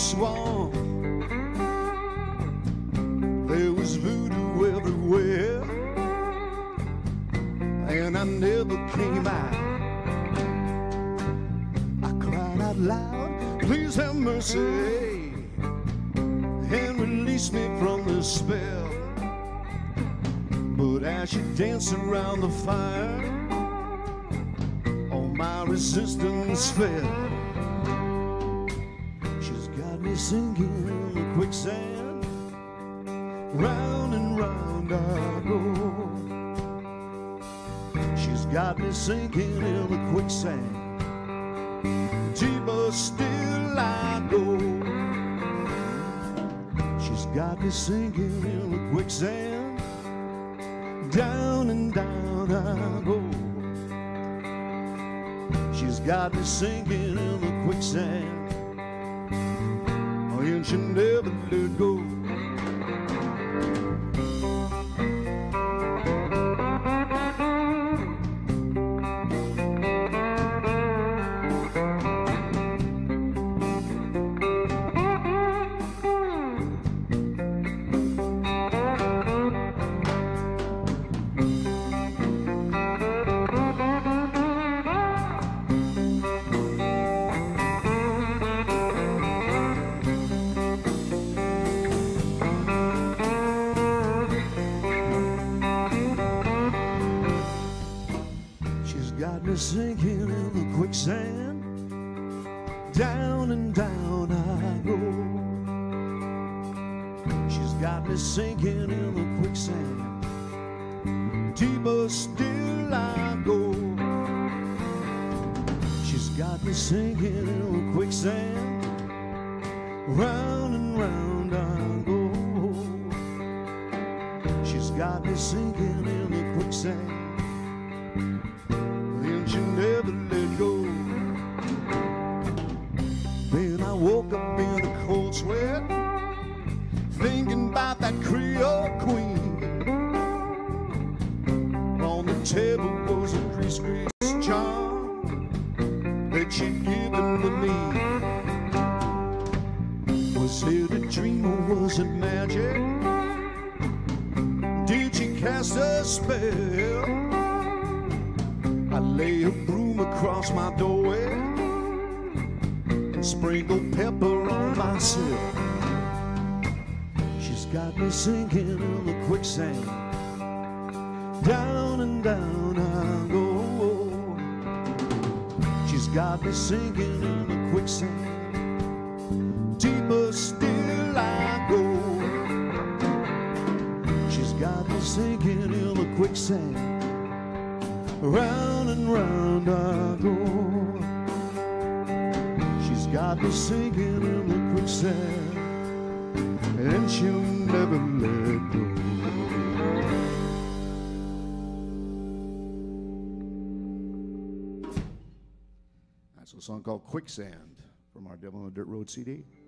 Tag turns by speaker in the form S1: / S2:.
S1: swan. There was voodoo everywhere, and I never came out. I cried out loud, please have mercy, and release me from this spell. But as she danced around the fire, all my resistance fell. She's got me sinking in the quicksand, round and round I go. She's got me sinking in the quicksand, deeper still I go. She's got me sinking in the quicksand, down and down I go. She's got me sinking in the quicksand, and she never let go. Got me sinking in the quicksand, down and down I go. She's got me sinking in the quicksand, deeper still I go. She's got me sinking in the quicksand, round and round I go. She's got me sinking in the quicksand, she never let go. Then I woke up in a cold sweat, thinking about that Creole queen. On the table was a grease charm that she'd given to me. Was it a dream or was it magic? Did she cast a spell? I lay a broom across my doorway and sprinkled pepper on myself. She's got me sinking in the quicksand, down and down I go. She's got me sinking in the quicksand, deeper still I go. She's got me sinking in the quicksand, round and round I go. She's got me sinking in the quicksand, and she'll never let go. That's a song called Quicksand from our Devil on the Dirt Road CD.